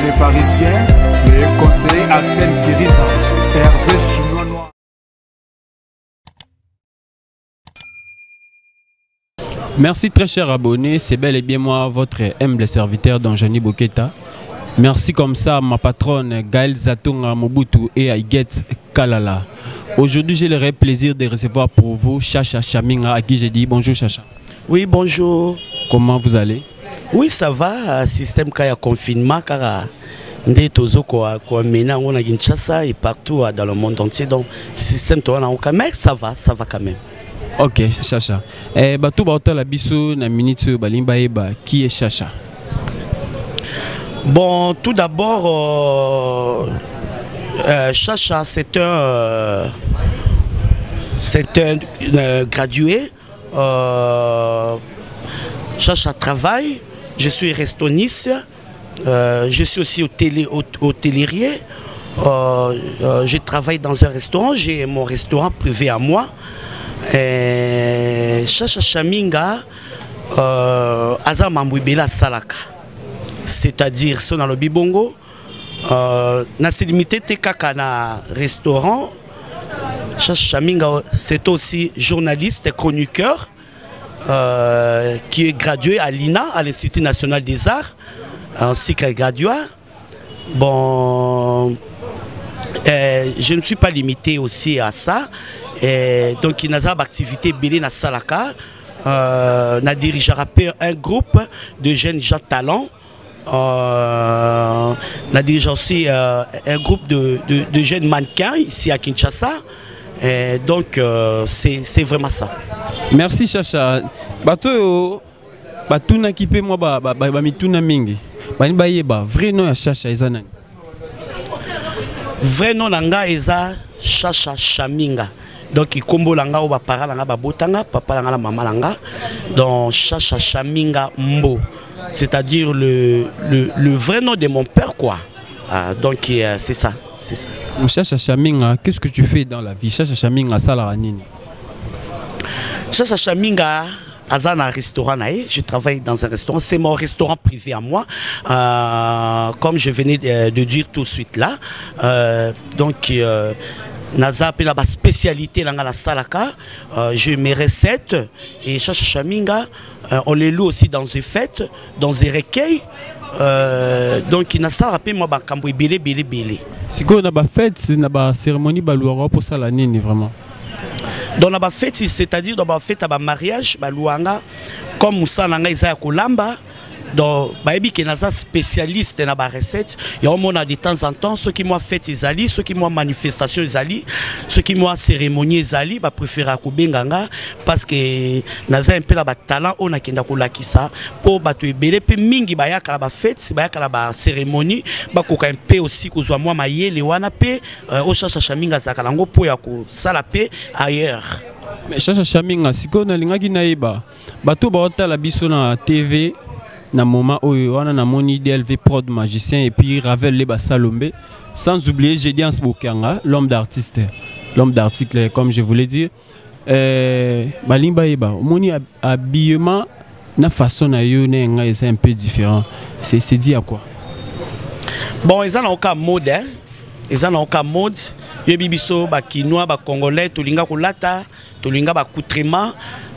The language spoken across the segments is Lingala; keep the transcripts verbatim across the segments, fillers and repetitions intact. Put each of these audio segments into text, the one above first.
les Parisiens, le conseiller Axel Kiriza, Hervé Chinois Noir. Merci très cher abonné, c'est bel et bien moi, votre humble serviteur Donjani Boketa. Merci comme ça à ma patronne Gaël Zatonga Mobutu et à Iguet Kalala. Aujourd'hui, j'ai le plaisir de recevoir pour vous Chacha Chaminga, à qui j'ai dit bonjour Chacha. Oui, bonjour. Comment vous allez? Oui, ça va. Système kaya confinement, car ndé tozo quoi quoi maintenant on a Kinshasa et partout dans le monde entier. Donc système toi on a aucun mais ça va, ça va quand même. Ok, Chacha. Eh, bah tout bah la biso na minute balimba eba qui est Chacha? Bon, tout d'abord, euh, euh, Chacha, c'est un, euh, c'est un euh, gradué. Euh, Chacha travaille. Je suis restaurantiste. Euh, je suis aussi hôtelier. Euh, euh, je travaille dans un restaurant. J'ai mon restaurant privé à moi. Et Chacha Chaminga, euh, Aza Mambouibela Salaka. C'est-à-dire, son dans le Bibongo, euh, na se limité kaka na restaurant. Chacha Chaminga, c'est aussi journaliste et chroniqueur euh, qui est gradué à l'I N A, à l'Institut National des Arts, ainsi qu'un gradué. Bon, euh, je ne suis pas limité aussi à ça. Et donc, il y a des activités belé na Salaka. Euh, na dirigera un groupe de jeunes gens talents. Euh, on a déjà aussi euh, un groupe de, de, de jeunes mannequins ici à Kinshasa. Et donc euh, c'est vraiment ça. Merci Chacha. Bato bato na kipe moi ba ba ba mituna mingi. Bani ba yeba vrai nom ya Chacha ezana. Vrai nom nanga eza Chacha Chaminga. Donc il combo langa ou ba para langa ba botanga papa langa la maman langa. Donc Chacha Chaminga Mbo. C'est-à-dire le, le, le vrai nom de mon père, quoi. Ah, donc euh, c'est ça, c'est ça. Chacha Chaminga, qu'est-ce que tu fais dans la vie? Chacha Chaminga, Salaranini. Chacha Chaminga, Azana restaurant, je travaille dans un restaurant. C'est mon restaurant privé à moi, euh, comme je venais de, de dire tout de suite là. Euh, donc euh, Naza appelle la spécialité dans la salaka. Euh, j'ai mes recettes et Chacha Chaminga, euh, on les loue aussi dans des fêtes, dans des recueils. Euh, donc il n'a pas rappelé moi bah cambo belé belé belé. Si quoi on a fête, c'est une cérémonie balouara pour ça l'année vraiment. Dans la fête, c'est-à-dire dans la fête à mariage, balouanga comme Moussa Nanga Isaiah Kolamba. Donc, baby qui est un spécialiste dans la recette, il y a de temps en temps ceux qui m'ont fait les alliés, ceux qui m'ont manifestation les alliés, ceux qui m'ont cérémonie les alliés, bah préférer à Kubenganga parce que naza un peu la talent on a kenda kolakisa pour battre belé pe mingi ba ya kala ba fête, ba ya kala ba cérémonie, ba koka un peu aussi ko zwa moi mayele wana pe au Chacha Chaminga zakalango pour ya ko sala pe ailleurs. Mais Chacha Chaminga siko na lingaki na iba, bato ba ota la biso na T V. Na moment où on a moni D L V Prod magicien et puis Ravel Leba Salombe, sans oublier Gédians Bokanga, l'homme d'artiste, l'homme d'article comme je voulais dire. Balimba Eba, moni habillement na façon na yo na c'est un peu différent. C'est c'est dit à quoi? Bon, ils ont aucun mode, hein. Ils ont aucun mode. Yo bibiso ba kinois ba congolais tolinga kolata, tolinga ba coutrement.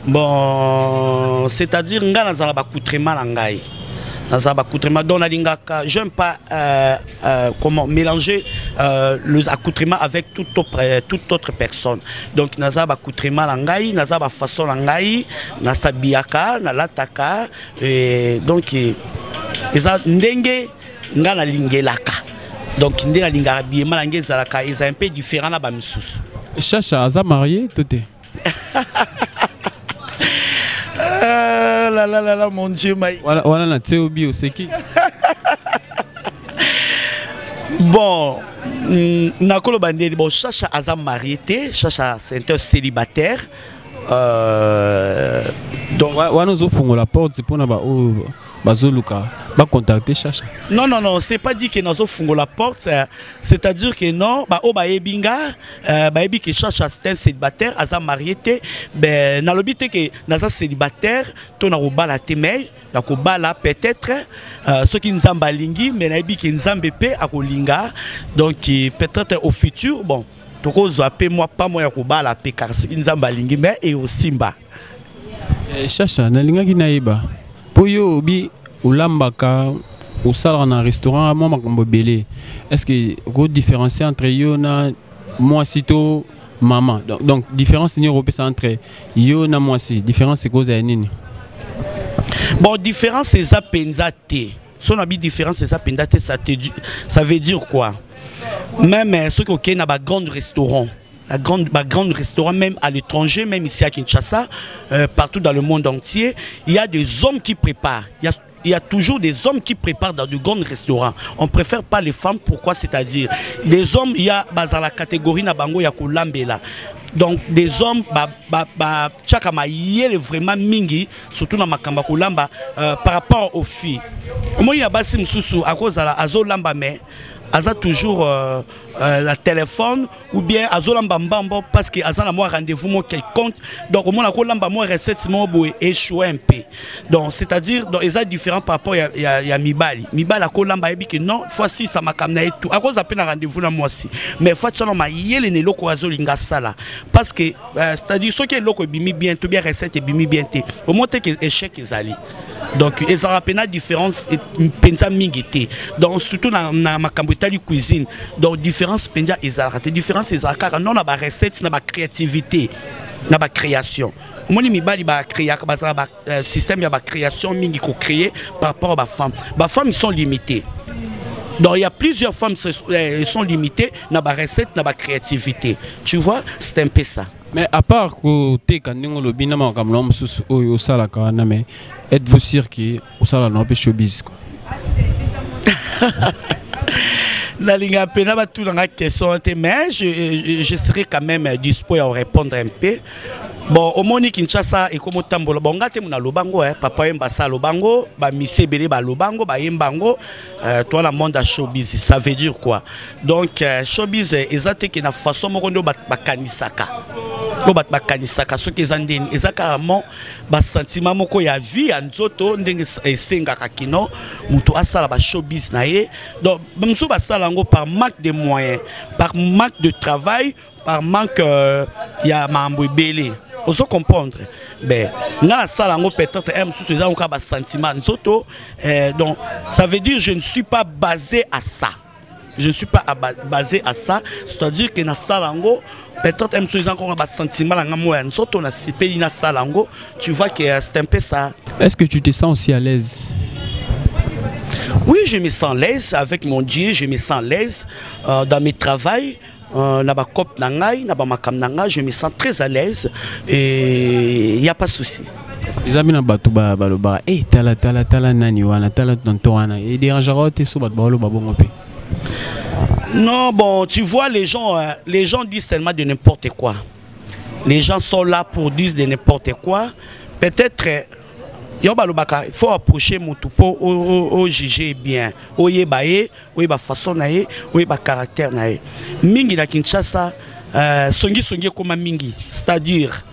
Bon, c'est-à-dire nga nazala ba coutrement na ngai. Nazala ba coutrement donc nalingaka, j'aime pas euh, euh, comment mélanger euh, le accoutrement avec toute autre, toute autre personne. Donc nazala ba coutrement na ngai, nazala ba façon na ngai, na sabiaka, na lataka et donc eza ndenge nga na lingelaka. Donc ndenge na lingaka habillement na ngai zalaka, eza un peu différent na ba misusu. Chacha aza marié toté. Ah là là là là mon Dieu maï. Voilà voilà na théobi c'est qui? Bon, nakolo bandeli bon Chacha aza marié, Chacha c'est un célibataire. Euh, donc wana zo fongo la porte c'est pour na ba o bazoluka va contacter Chacha. Non, non, non, c'est pas dit que nous avons la porte, c'est-à-dire que non, bah, oh, bah, ebinga, bah, ebi que Chacha c'est un célibataire, asa marié, ben, na lobité que nasa célibataire, ton a la témé, na la peut-être, ceux qui nous ont balingi, mais na ebi qui nous ont bépé à kolinga, donc peut-être au futur, bon, donc on appelle moi pas moi à la paix, car ceux qui nous ont balingi, mais et au Simba. Chacha, na linga qui naïba, pour yo obi ou lambaka au salon dans un restaurant à moi makambo belé. Est-ce que vous différenciez entre yo na moi sito maman? Donc, donc différence ni européenne entre yo na moi si différence c'est cause à nini? Bon, différence c'est ça penzate. Son habit différence c'est ça penzate, ça te ça veut dire quoi? Même ceux qui ont un grand restaurant. La grande, la grande restaurant, même à l'étranger, même ici à Kinshasa, euh, partout dans le monde entier, il y a des hommes qui préparent. Il y a, il y a toujours des hommes qui préparent dans de grands restaurants. On ne préfère pas les femmes. Pourquoi? C'est-à-dire, les hommes, il y a dans la catégorie Nabango, il y a Koulambela. Donc, des hommes, bah, bah, bah, tchakama, il est vraiment mingi, surtout dans Makamba Koulamba, euh, par rapport aux filles. Moi, il y a Bassim Soussou, à cause de la Azo Lamba, mais Aza toujours euh, euh, la téléphone ou bien Azolamba Mbambo parce que Aza n'a moi rendez-vous moi quelconque. Donc au moins la Kolamba moi recette moi boy échoué un peu. Donc c'est-à-dire donc ils sont différents par rapport à y a Mibali. Mibali la Kolamba ebi que non fois si ça m'a kamna et tout. À cause à peine rendez-vous là moi aussi. Mais fois tchalo ma yele ne loko azolinga sala parce que euh, c'est-à-dire ceux qui loko bimi bien tout bien recette bimi bien té. Au moins que échec ils allaient. Donc ils ont la différence et pensa mingité. Donc surtout dans ma cambotali cuisine. Donc différence pensa ils ont raté différence ils ont car non na ba recette na ba créativité na ba création. Moi mi bali ba créer ba système ya ba création mingi ko créer par rapport à ba femme. Ba femmes ils sont limitées. Donc il y a plusieurs femmes qui sont limitées dans la recette, dans la créativité. Tu vois, c'est un peu ça. Mais à part que tu es le binama comme l'homme au salaka, mais êtes-vous sûr que au salaka n'a pas showbiz? Nalinga pena ba tout dans la question, mais je, je serai quand même disposé à répondre un peu. Bon, au Moni Kinshasa et comme Tambola, bon, gâte mon alobango, papa yemba sa alobango, ba mise belé ba alobango, ba yembango, toi la monde à showbiz, ça veut dire quoi? Donc showbiz, exacte qui na façon mo kondo ba kanisaka, ko ba kanisaka, ce qui zandeni, exactement ba sentiment moko ya vie anzoto ndenge esenga kakino, mutu asala ba showbiz na ye, donc mso ba salango par manque de moyens, par manque de travail, par manque euh, ya mambo belé. On se comprendre. Ben, na sala ngo peut-être un sous ça on ka ba sentiment nzoto donc ça veut dire je ne suis pas basé à ça. Je ne suis pas basé à ça, c'est-à-dire que na sala ngo peut-être un sous ça on ba sentiment na ngamo ya nzoto na sipeli na sala ngo, tu vois que c'est un peu ça. Est-ce que tu te sens aussi à l'aise? Oui, je me sens à l'aise avec mon Dieu, je me sens à l'aise euh, dans mes travaux. Euh, na ba cop nangai na ba makam nanga, je me sens très à l'aise et il n'y a pas de souci. Les amis na batu ba baloba eh tala tala tala nani wana tala tonto wana et dérangera te so bat ba lo ba bongo pe. Non, bon, tu vois les gens euh, les gens disent tellement de n'importe quoi. Les gens sont là pour dire de n'importe quoi. Peut-être euh, il faut approcher mon toupo au juger bien. Au yebaye, au yeba façon nae, au yeba caractère nae. Mingi na Kinshasa, songi songi comme mingi, c'est-à-dire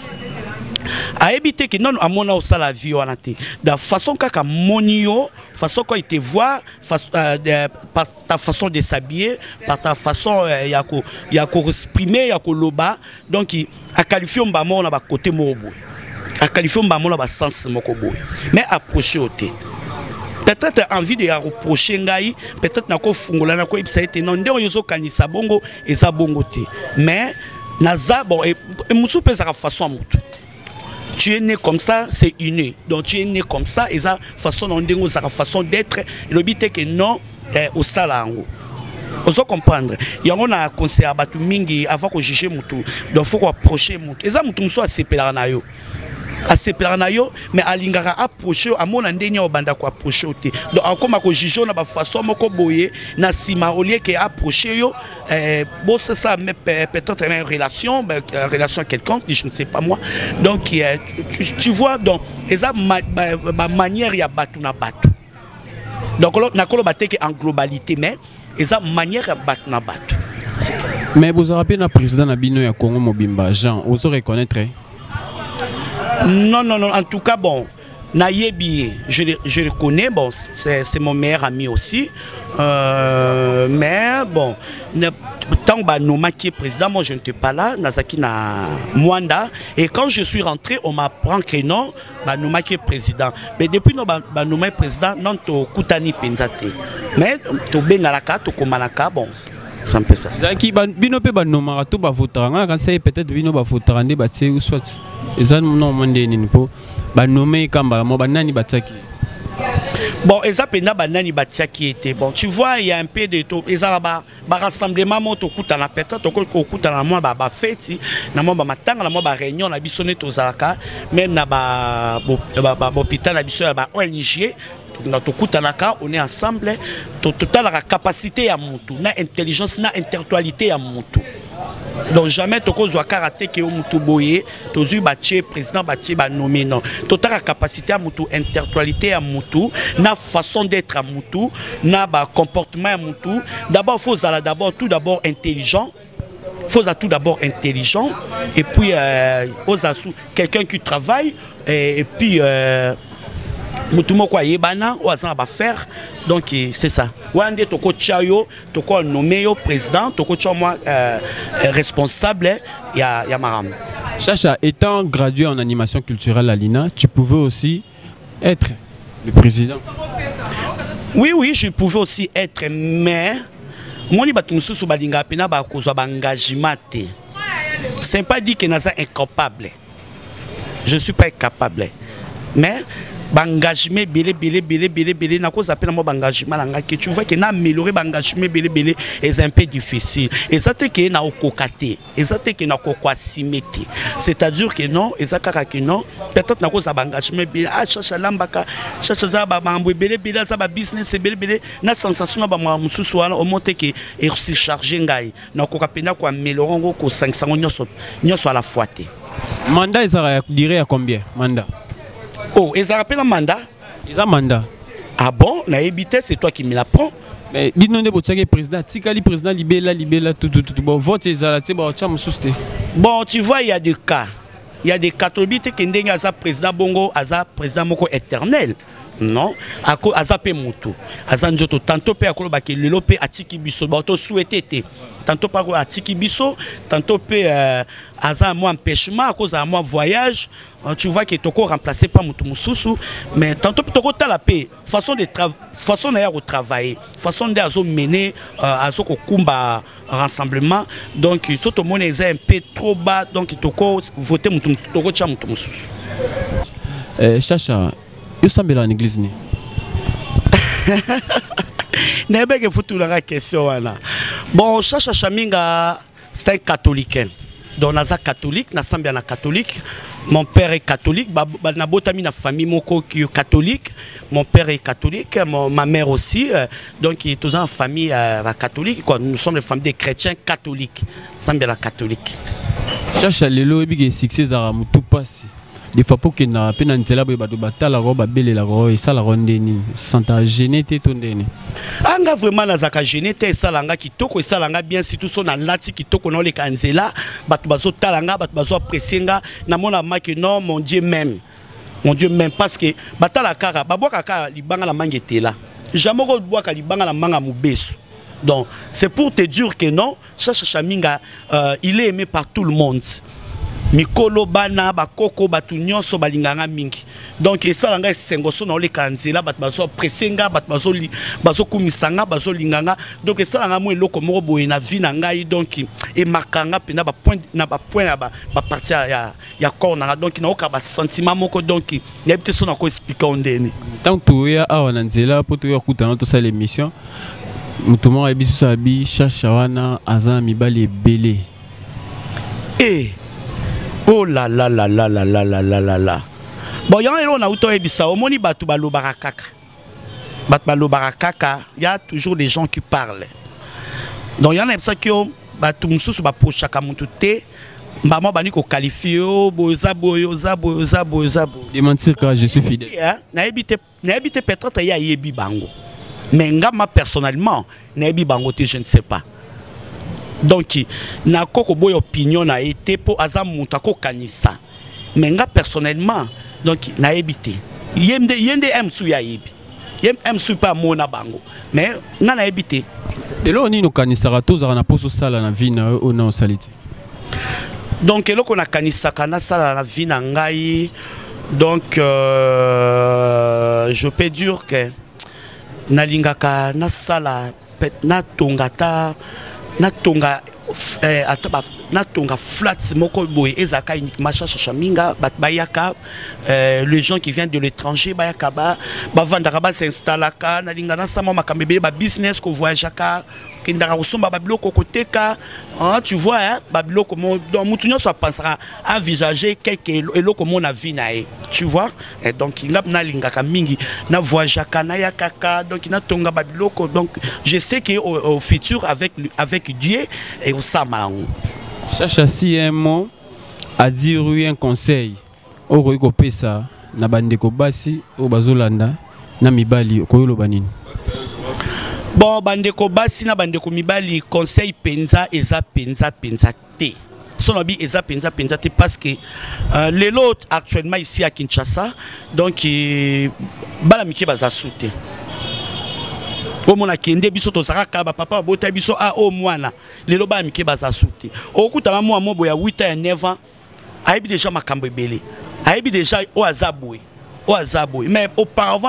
à éviter que non à mon au la vie on a été. De façon kaka monio, façon quand il te voit, par ta façon de s'habiller, par ta façon il y a ko il y a ko exprimer, il y a ko loba, donc à qualifier on ba mon na ba côté mobo. À qualifier un bamon là sens moko boy mais approcher au thé peut-être envie de reprocher ngai peut-être na ko fungola na ko ipsa ete non ndeko yozo kanisa bongo eza bongo te mais naza bon et musu pesa façon mutu tu es né comme ça c'est inné donc tu es né comme ça eza façon ndeko za façon d'être le but est que non au salango. On doit comprendre. Il y a un conseil à batu mingi avant que juger mutu donc faut approcher mutu eza mutu muso a sepela na yo à ces planayo mais à l'ingara approcher à mon andenia au banda ko approcher au té donc comme ko jijo na ba façon moko boye na sima au lieu que approcher yo euh bon c'est ça mais peut-être une relation une relation quelconque je ne sais pas moi donc tu, tu, tu vois donc eza ma, ma, ma manière ya batu na batu Donc na kolo bateke en globalité mais eza manière ya bat na bato. Mais vous avez rappelé le président Nabino ya Congo Mobimba Jean, vous reconnaître? Non non non, en tout cas bon, Nayebi, je le, je le connais, bon, c'est mon meilleur ami aussi. Euh, mais bon, tant que Noma qui est président, moi je n'étais pas là, Nazaki na Mwanda. Et quand je suis rentré, on m'apprend que non, Noma qui est président. Mais depuis que Noma est président, non, to Koutani Penzate. Mais to Bengalaka, to Komalaka, bon. C'est un peu ça. Zaki, bino pe ba nomara to ba votaranga quand c'est peut-être bino ba votarande ba tse ou soit. Eza non mandé ni po ba nomé kamba mo ba nani bataki. Bon, eza penda ba nani bataki était bon. Tu vois, il y a un peu de tout. Eza là ba ba rassemblement mo to kuta na peut-être to ko kuta na mo ba ba fête, na mo ba matanga na mo ba réunion na bisone to zalaka, même na ba ba hôpital na biso ba O N G. On est ensemble, total la capacité à monter, na intelligence, na intellectualité à monter. Donc jamais toko zo karaté que mutu boye, tozu batie président batie ba nommé non. Total la capacité à monter, intellectualité à monter, na façon d'être à monter, na ba comportement à monter. D'abord faut ça d'abord tout d'abord intelligent. Faut tout d'abord intelligent et puis euh, quelqu'un qui travaille et, et puis euh, Mutumo kwa yebana ou azan ba faire donc c'est ça. Wande toko chayo toko nommé yo président toko cha moi euh, responsable ya ya maram. Chacha, étant gradué en animation culturelle à l'I N A, tu pouvais aussi être le président. Oui oui, je pouvais aussi être, mais moi ni batumusu so balinga pena ba kozwa ba engagement té. C'est pas dit que naza incapable. Je suis pas incapable. Mais bangagement belé belé belé belé belé na cause appelle moi bangagement nga que tu vois que na améliorer bangagement belé belé est un peu difficile et ça te que na okokate et ça te que na kokwasimete, c'est-à-dire que non et ça kaka que non peut-être na cause bangagement belé ah chacha lambaka chacha za ba mambo belé belé ça ba business belé belé na sensation na ba mususu wana au monte que et se charger ngai na kokapena ko améliorer ngo ko cinq cents nyoso nyoso à la fois te. Mandat ça dirait à combien mandat? Oh, et ça rappelle un mandat? Ils ont un mandat. Ah bon? Na évité, c'est toi qui me l'apprends. Mais dis-nous le président, Tikali président libéla libéla tout tout tout bon vote ils ont bon cham souste. Bon, tu vois il y a des cas. Il y a des catholiques qui ndenge aza président bongo aza président moko éternel. Non, ako azape mutu azanjoto tantôt pe akolo ba ke lelo pe atiki biso ba to souhaité té tantôt pa ko atiki biso tantôt pe aza moi empêchement à cause de moi voyage tu vois que toko remplacé par mutu mususu mais tantôt toko tala pe façon de façon d'ailleurs au travail façon de azo mener azo ko kumba rassemblement donc surtout mon est un peu trop bas donc toko voter mutu toko cha mutu mususu. Euh Chacha vous semblez en église ni. N'ebe que foutu la question là. Bon, Chacha Chaminga c'est un catholique. Donc naza catholique, na semble na catholique. Mon père est catholique, ba na botami na famille moko qui est catholique. Mon père est catholique, mon, ma mère aussi. Donc il est tous en famille euh, catholique quoi. Nous sommes des familles des chrétiens catholiques. Semble la catholique. Chacha lelo ebi ke succès za mutu pasi. Des fois pour que na pena ntela ba do batala roba belle la ro et ça la rondeni santa génété tondeni anga vraiment na zaka génété ça langa kitoko ça langa bien surtout son na lati kitoko na le kanzela batu bazo talanga batu bazo apprécier na mona ma que non mon Dieu même mon Dieu même parce que batala kara babwa kaka libanga la mangetela jamais ko bwa ka libanga la manga mubesu. Donc c'est pour te dire que non Chacha Chaminga euh, il est aimé par tout le monde. Mikolo bana bakoko batu nyonso balinganga mingi donc ça nga sengoso na le kanzela bat bazo presenga bat bazo li bazo kumisanga bazo linganga donc ça nga mo eloko moko boye na vie na ngai donc et markanga pena ba point na ba point na ba partie ya ya corps na donc na oka ba sentiment moko donc na bité so na ko expliquer ondeni tant to ya awana nzela poto ya kutana to ça l'émission mutumo ya bisu sabi Chacha wana azan mibali belé eh. Oh là là là là là là là là là là. Bon, il y a un auto ebisa, au moni batu balo barakaka. Bat balo barakaka, il y a toujours des gens qui parlent. Donc il y en a ça qui ont batu mususu ba pochaka mutute, maman bani ko qualifio, boza boza boza boza. Démentir que je suis fidèle. Na ebité na ebité peut-être ya yebi bango. mais ngama personnellement nayebi bango te, je ne sais pas. Donc na koko boy opinion na été pour azam muta ko kanisa, mais nga personnellement donc nayebi te. Yende yende emsu ya yebi. Yem emsu pas mona bango, mais nga nayebi te. Et là on ni no kanisa rato za na poso sala na vie na o na salite. Donc eloko na kanisa kana sala na vie na ngai. Donc euh, je peux dire que nalingaka na sala na tongata na tonga eh, ataba na tonga flat moko boy ezaka uniquement chacha minga bat bayaka euh, les gens qui viennent de l'étranger bayaka ba ba vandaka ba s'installaka na linga na sama makambebe ba business ko voyageaka kindara usomba ba biloko koteka, hein, tu vois hein, ba biloko mo donc mutunyo so pensera envisager quelque eloko mo na vie nae, tu vois, et donc il a na lingaka mingi na voyageaka na yakaka, donc na tonga ba biloko, donc je sais que au, au futur avec avec Dieu et au samalango. Chacha si un mot à dire oui un conseil au roiko pesa na bandeko basi au bazolanda na mibali koyolo banini. Bon, bandeko basi na bandeko mibali conseil penza eza penza penza te. Sonobi eza penza penza te parce que euh, les lots actuellement ici à Kinshasa, donc euh, bala miki baza soute. Au mona kende biso to saraka ba papa bota biso a o mwana lelo ba miki baza soute. Okuta ma mwa mobo ya huit ans et neuf ans aibi déjà makambo ebele. Aibi déjà o azaboué. Mais auparavant,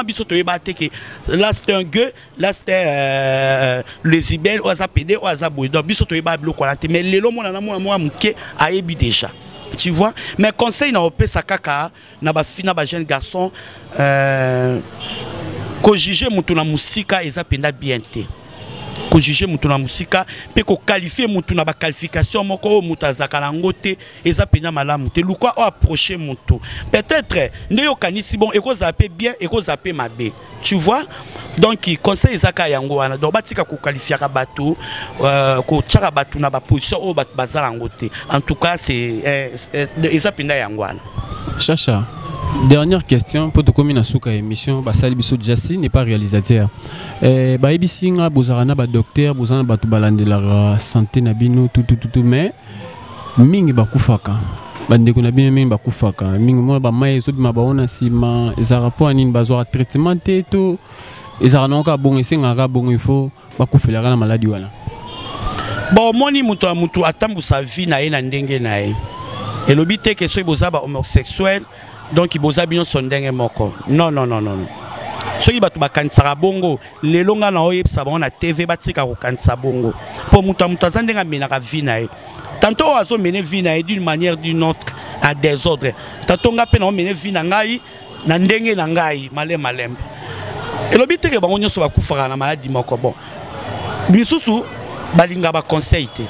là c'était un gueux, là c'était euh, les ibel, ou azapédé, ou azaboué. Donc, mais les lots, mon amour, moi, mouké, a ébi déjà. Tu vois? Mais conseil, n'a pas sa caca, n'a pas fini, n'a pas jeune garçon, euh, que juger mon tour na musika, et ça pénal bien té. Ko juger mutu na musika pe ko qualifier mutu na ba qualification moko mutu azakala ngote eza penya malamu te lukwa o approcher mutu peut-être ndeyo kanisi bon eko zaper bien eko zaper mabe, tu vois, donc conseil ezaka yango wana donc batika ko qualifier ka bato euh, ko tchaka bato na ba position o bat bazala ngote, en tout cas c'est eza penya yango wana. Chacha, dernière question pour te communiquer sur la émission. Basali Bisso Jassi n'est pas réalisateur. Bah ebisinga bozarana ba docteur bozana ba to balande la santé na bino tout tout tout mais mingi bakufaka. Bandeko na bino mingi bakufaka. Mingi mo ba mai zo bima ba ona sima ezara rapport nini bazwa traitement te to ezara nonka bon esenga ka bon il faut bakufela na maladie wala. Bon moni muto muto atambu sa vie na ye na ndenge na ye. Et le but est que ceux qui sont homosexuels, donc ils sont bien son dingue moko. Non, non, non, non. Ceux qui sont kansara bongo, les longs na oye sabon na T V batika ko kansa bongo. Pour muta muta zandenga menaka vie na ye. Tantôt azo mener vie na ye d'une manière d'une autre à désordre. Tantôt nga pe na mener vie na ngai na ndenge na ngai malem malem. Et le but est que bango nyoso ba kufara na maladie moko bon. Bisusu balinga ba conseil te.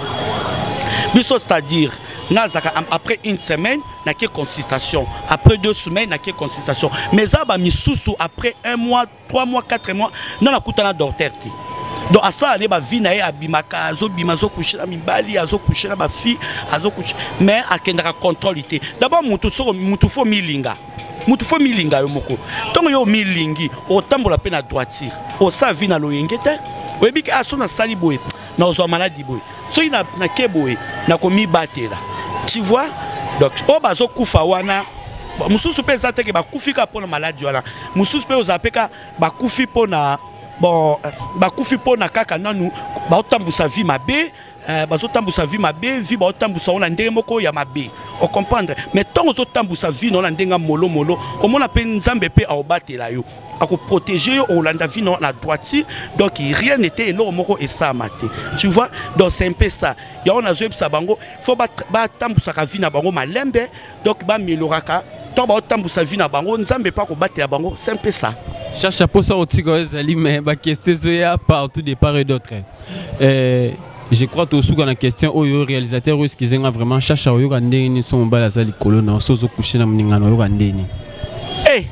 Biso c'est-à-dire après une semaine, n'a que consultation. Après deux semaines, n'a que consultation. Mais ça, bah, misusu après un mois, trois mois, quatre mois, non, la coutana docteur. Donc à ça, on est vie nae abimaka, azo bimazo coucher na mibali, azo coucher na ba fille, azo coucher. Mais à kendra contrôle. D'abord, mutu so mutu fo milinga. Mutu fo milinga yo moko. Tant yo milingi, autant la peine à droitir. Au sa vie na loyengete. Webi ka aso na sali boy, na ozo maladie boy. So ina na keboy, na komi batela. Tu vois, donc au bazo kufa wana mususu pe za teke ba kufika pona maladie wana mususu pe ozapeka ba kufi pona bon ba kufi pona kaka nanu ba otambusa vie mabe ba otambusa vie mabe vie ba otambusa ona ndenge moko ya mabe o comprendre mais tant otambusa vie non ndenga molo molo o mona pe nzambe pe a obatela yo à protéger au landa vie non la droite donc rien n'était énorme et ça maté tu vois donc c'est un peu ça ya on a joué ça bango faut ba ba tambusa ka vie na bango malembe donc ba meloraka tant ba tambusa vie na bango nzambe pas ko batela bango c'est un peu ça. Chacha pour ça au tigo ezali mais ba question zoya partout de part et d'autre. Euh je crois que tout la question au réalisateur est-ce qu'ils ont vraiment Chacha oyo kandeni son bala zali kolona sozo coucher na mningano oyo kandeni. Eh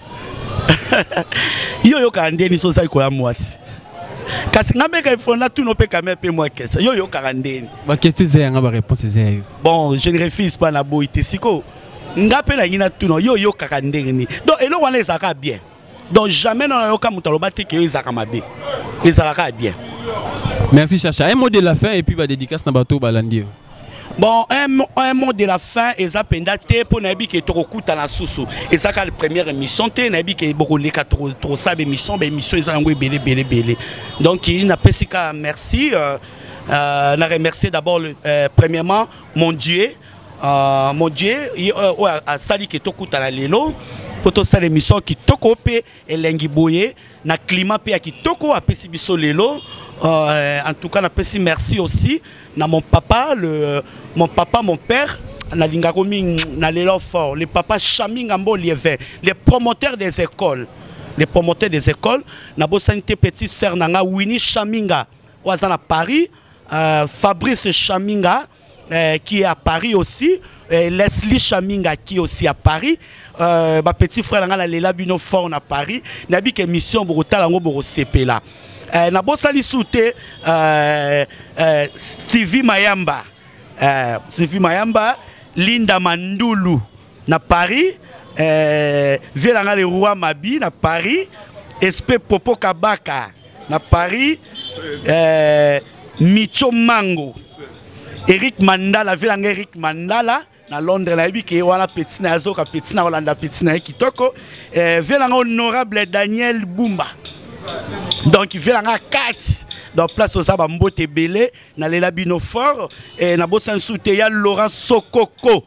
yo yo karandeni so sai ko ya mwasi kasi ngambe ka ifona tu no pe kamera pe moi kesa yo yo karandeni ba question zaya nga ba réponse zaya bon je ne refuse pas na boité siko ngape na ngina tu no yo yo karandeni donc elo wana ezaka bien Donc jamais dans la yoka mutaloba te que ezaka mabe. Ezaka bien. Merci Chacha. Un mot de la fin et puis va dédicace na bato balandi. Bon, un, un mot de la fin, eza penda te pour nabi ke tokokuta na susu. Eza ka la première émission te nabi ke boko leka tro tro sa émission, be émission eza ngwe belé belé belé. Donc il n'a pas si ka merci euh euh na remercier d'abord euh, premièrement mon Dieu. Euh, mon Dieu, il a sali ke tokuta na lelo. Pour toute cette émission qui toko pe elengi boye na climat pe qui toko a pesi biso lelo. Euh, en tout cas, na pesi merci aussi na mon papa, le mon papa, mon père, na lingakomi na lelo fort, le papa Chaminga Mbo Liévin, les promoteurs des écoles, les promoteurs des écoles, na bosanité petite sœur nanga Winnie Chaminga, oazana Paris, euh, Fabrice Chaminga euh, qui est à Paris aussi. Euh, Leslie Chaminga qui est aussi à Paris, euh, ma petit frère nanga Lela Bino fort à Paris, nabi que mission borota lango boro sepela. Euh, na bosali soute euh, euh, Stevie Mayamba, euh, Stevie Mayamba, Linda Mandulu na Paris, euh, Velanga le roi Mabi na Paris, Espe Popo Kabaka na Paris, euh, Micho Mango, Eric Mandala, Velanga Eric Mandala na Londres na bi ke wana petit na zo ka petit na Hollande petit na kitoko, euh, Velanga honorable Daniel Bumba. Donc il vient en quatre dans place aux Abba Mbote Belé, na Lela Bino fort et na bosan souteya Laurent Sokoko.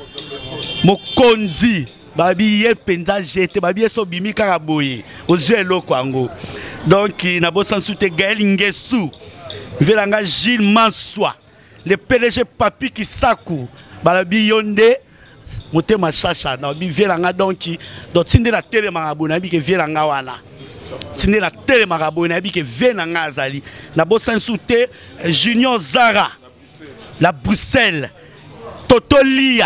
Mokonzi, babi ye penza jete, babi ye so bimi karaboye, ozu eloko ango. Donc na bosan soute Gaël Ngesu, Velanga Gilles Mansoua, le P D G Papi Kisaku, babi yonde moté ma chacha, na bi Velanga donc donc tinde la télé marabona bi ke Velanga wana. Tinde la télé marabona bi ke Venanga azali. Na bosan soute Junior Zara, la Bruxelles, Totolia.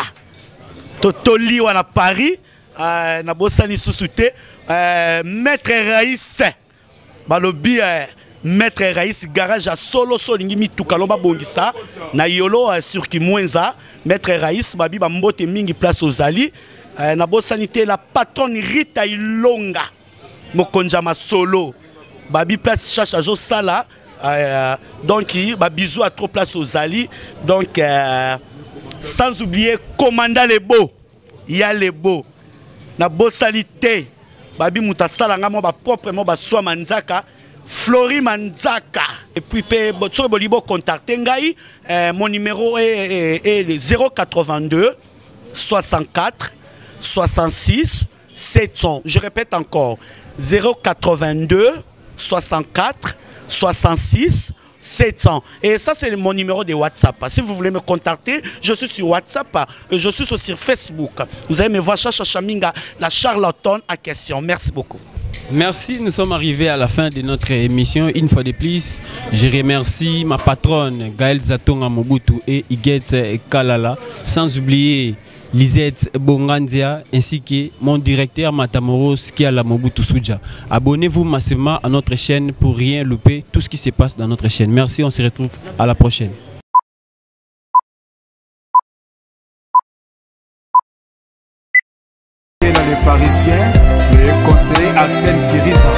Totoli wana Paris, euh, na bosani sousouté, euh, Maître Raïs, balobi euh, Maître Raïs garage à solo solingi mi tukalomba bongisa, na yolo euh, sur Kimwenza, Maître Raïs babi ba mbote mingi place aux Ali, euh, na bosanité la patronne Rita Ilonga, mokonjama solo, babi place chacha jo sala, euh, donc ba bisous à trop place aux Ali, donc euh, sans oublier commandant les beaux, il y a les beaux. Na bossalité, babi mutasala nga mo ba propre mo ba soi manzaka, Flori Manzaka. Et puis pe botso bolibo contacter ngai, euh, mon numéro est, est, est le zéro quatre-vingt-deux soixante-quatre soixante-six sept cents. Je répète encore, zéro quatre-vingt-deux soixante-quatre soixante-six sept cents. Et ça, c'est mon numéro de WhatsApp. Si vous voulez me contacter, je suis sur WhatsApp et je suis aussi sur Facebook. Vous allez me voir, Chacha Chaminga, la charlatane à question. Merci beaucoup. Merci, nous sommes arrivés à la fin de notre émission. Une fois de plus, je remercie ma patronne Gaël Zatonga Mobutu et Iguette Kalala, sans oublier Lisette Bongandia ainsi que mon directeur Matamoros qui a la Mobutu Souja. Abonnez-vous massivement à notre chaîne pour rien louper tout ce qui se passe dans notre chaîne. Merci, on se retrouve à la prochaine. Dans les Parisiens, le conseiller Arsène Kiriza.